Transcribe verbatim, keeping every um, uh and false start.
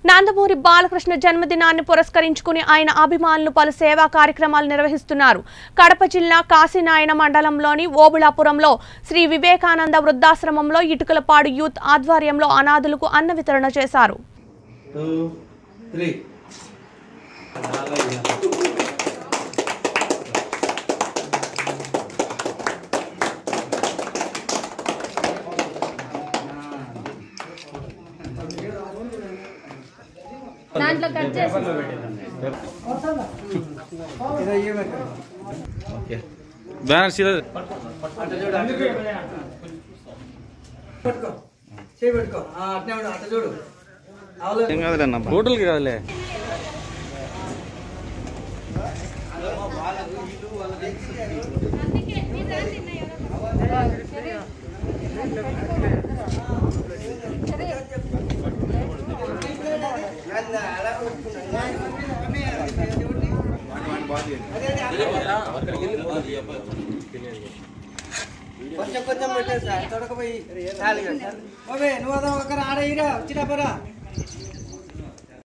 నందమూరి బాలకృష్ణ జన్మదినాన్ని పురస్కరించుకుని ఆయన అభిమానులు పలు సేవా కార్యక్రమాలు నిర్వహిస్తున్నారు. కడప జిల్లా కాశీనాయన మండలంలోని ఓబుళాపురంలో శ్రీ వివేకానంద వృద్ధాశ్రమంలో ఇటుకలపాడు యూత్ ఆధ్వర్యంలో అనాథులకు అన్న వితరణ చేశారు. దాంట్లో కట్ చేసి ఓకే బ్యానర్ సీదా పట్టుకో చేయి పెట్టుకో అట్నే ఉండు అట్ట చూడు ఏం కాదులే అన్న హోటల్కి కాదులే కొంచెం కొంచెం పెట్టేసి సార్ తొడకపోయి నువ్వు అదో ఒక ఆడ వచ్చినా పరా